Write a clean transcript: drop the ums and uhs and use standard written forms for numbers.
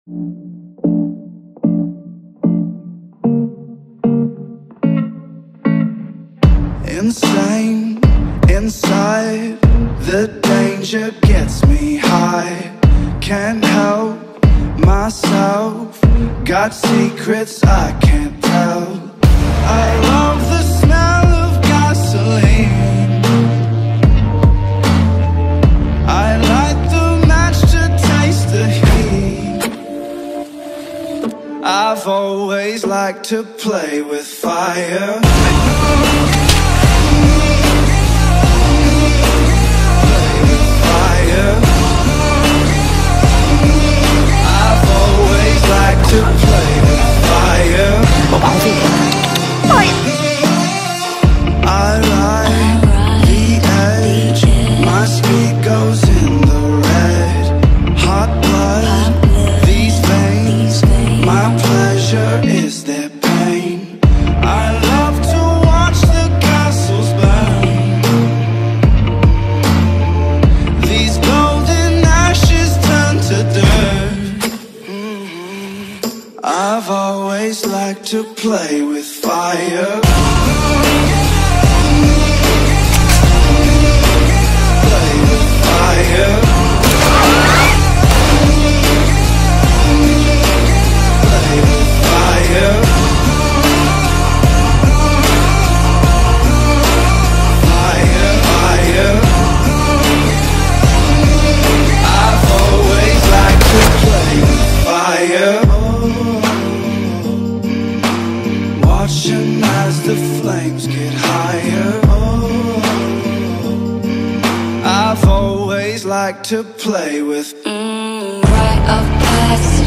Insane, inside, the danger gets me high. Can't help myself, got secrets I can't tell. I love the smell of gasoline, I light the match to taste the heat. I've always liked to play with fire. I've always liked to play with fire. I ride the edge, my speed goes in the red. Hot blood, these veins, my pleasure is their pain. I love to watch the castles burn. These golden ashes turn to dirt. I've always liked to play with fire. Play with fire. Play with fire. Fire, fire. I've always liked to play with fire. Watching as the flames get higher. I've always liked to play with rite of passage.